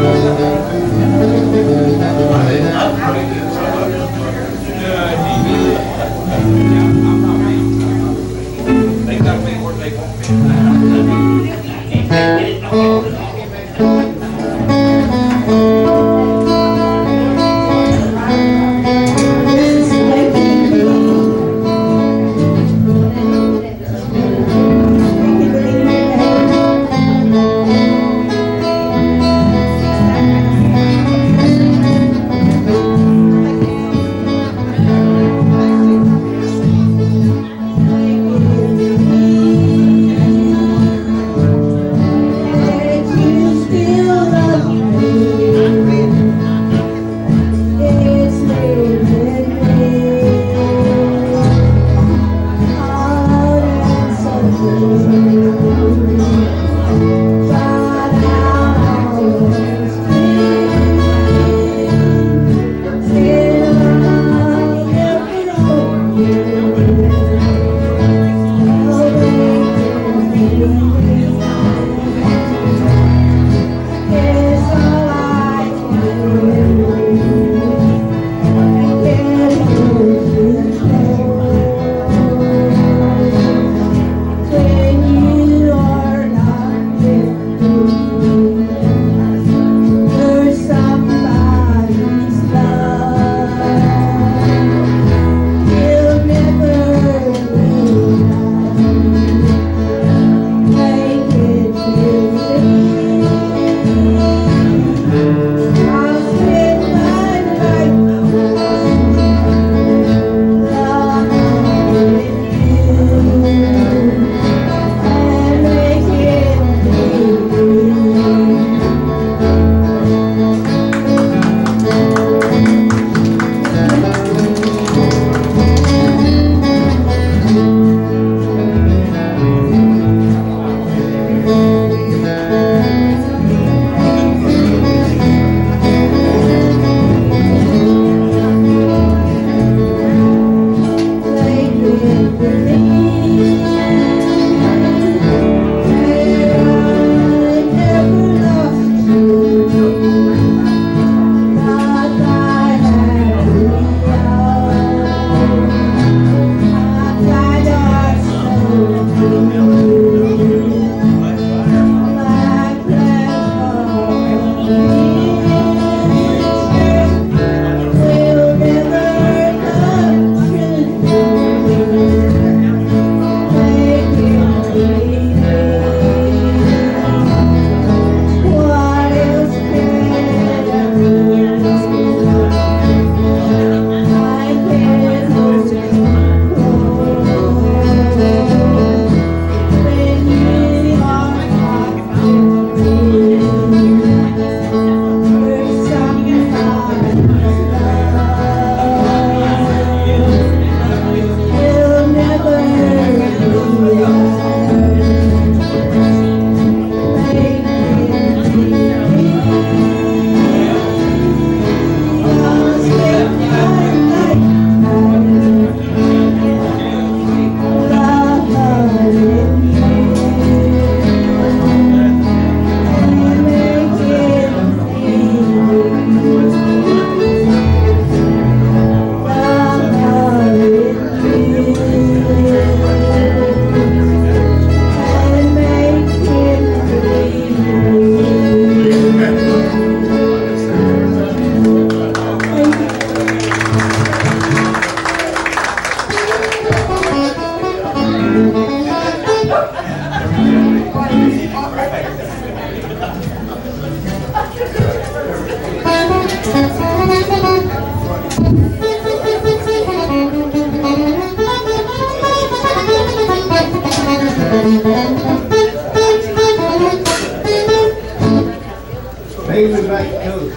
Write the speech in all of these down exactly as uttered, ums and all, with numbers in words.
David like Coach.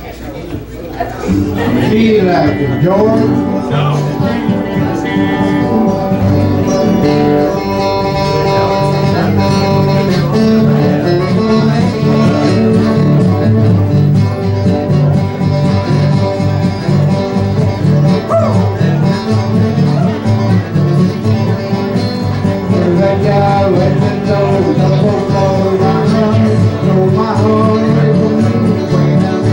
He like George. That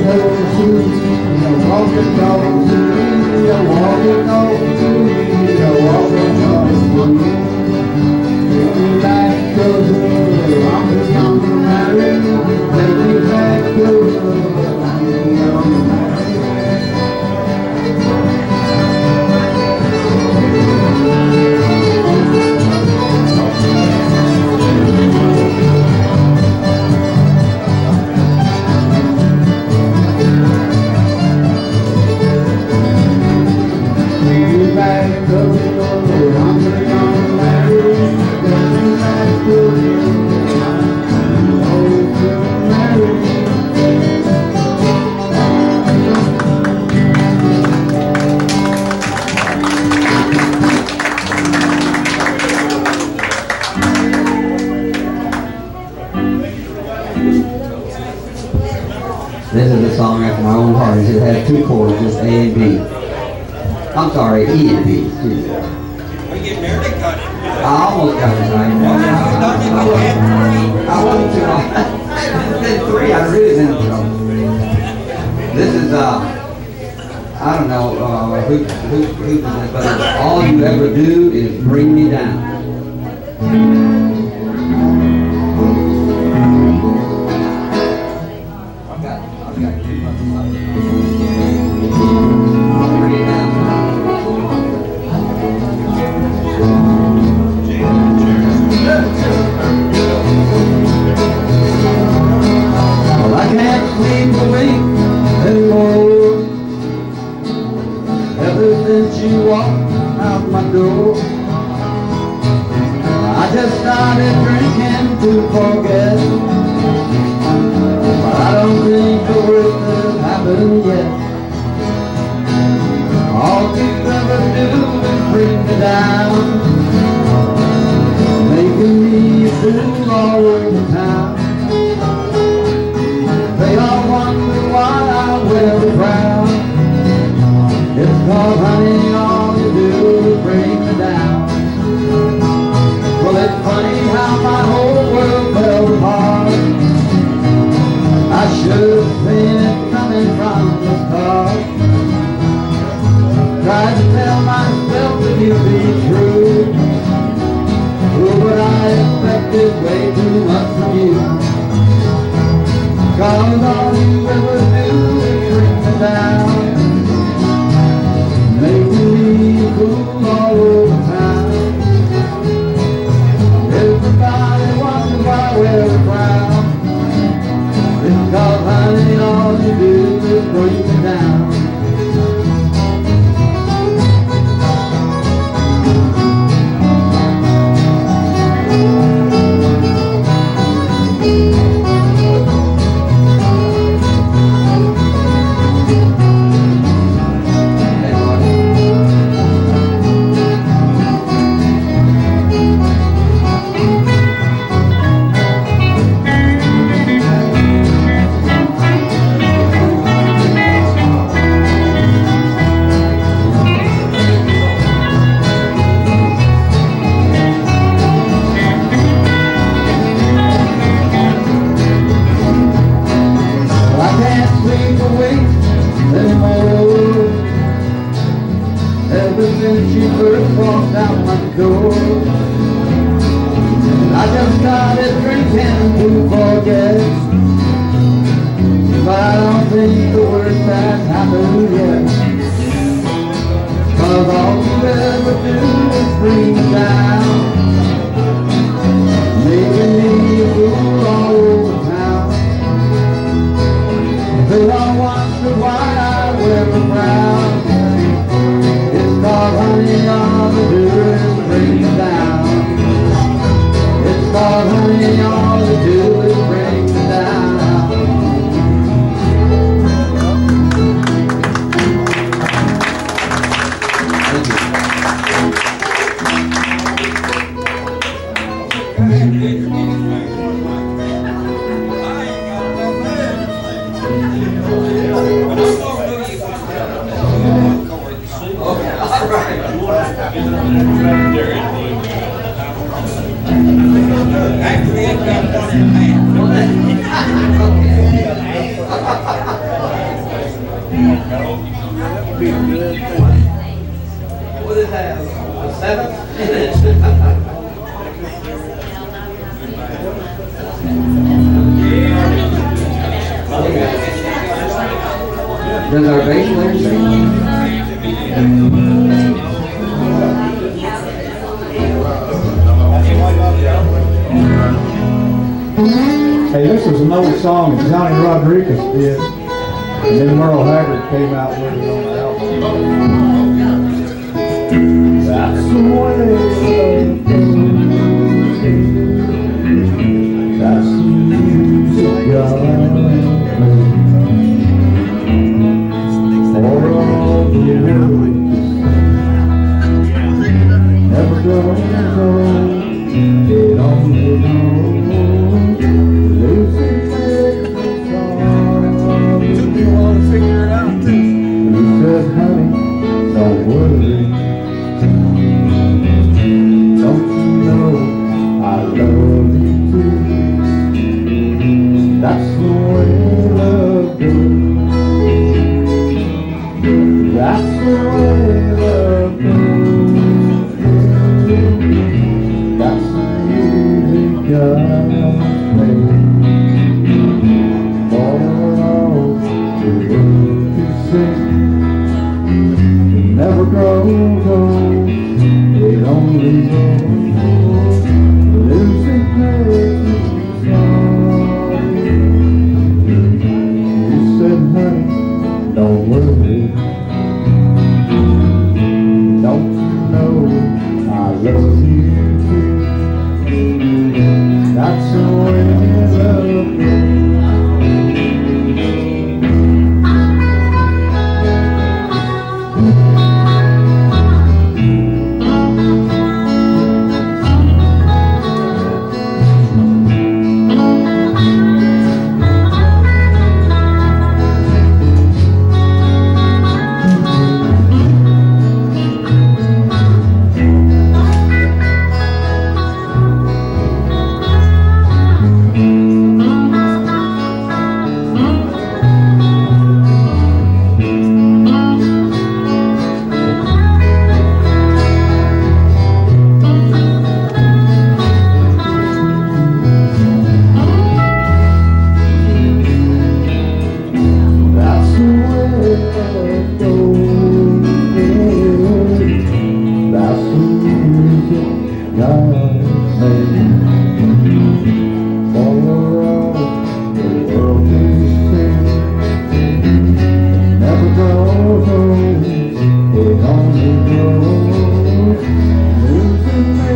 This is a song after my own heart. It has two chords, just A and B. I'm sorry, E and B. Excuse me. We get married, got it. I almost got it right. I wasn't too long. It's been three. I really been in trouble. This is, uh, I don't know uh, who, who, who did this, but all you ever do is bring me down. Since you walked out my door, I just started drinking to forget, but I don't think the worst has happened yet. All you ever do is bring me down, making me a fool all over town. They all wonder why I wear a crown. It's cause, honey, all you do is bring me down. Well, it's funny how my whole world fell apart. I should have seen it coming from the start. Tried to tell myself that you'd be true, oh, but I expected way too much from you. Cause all you ever do is bring me down, making me a fool all over town. Everybody wonders why I wear a crown. It's cause, honey, all you do is bring me down. Ever since you first walked out my door, I just started drinking to forget, but I don't think the worst has happened yet. Cause all you ever do is bring me down, making me a fool all over town. They all wonder why I wear a crown. Cause, honey, all they do is bring me down. It's cause, honey, all they do is bring me down. Thank you. Does our bass player sing? Hey, this was an old song that Johnny Rodriguez did, and then Merle Haggard came out with it on the album. That's the way it goes. That's the music God made. For all the world never goes home. It only knows. Don't worry, don't you know I love you too? That's the way love goes. That's the way love goes. That's the music God made for all the world to sing. Never grows old, it only grows. Losing makes me sorry. You said, honey, don't worry. Don't you know I love you too? That's the way love goes.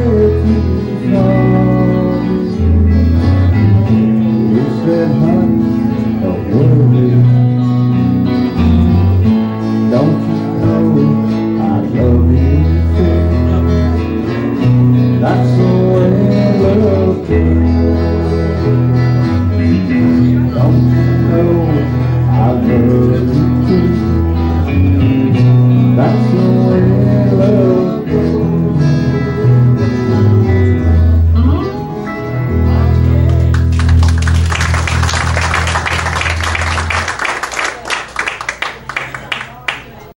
Said, honey,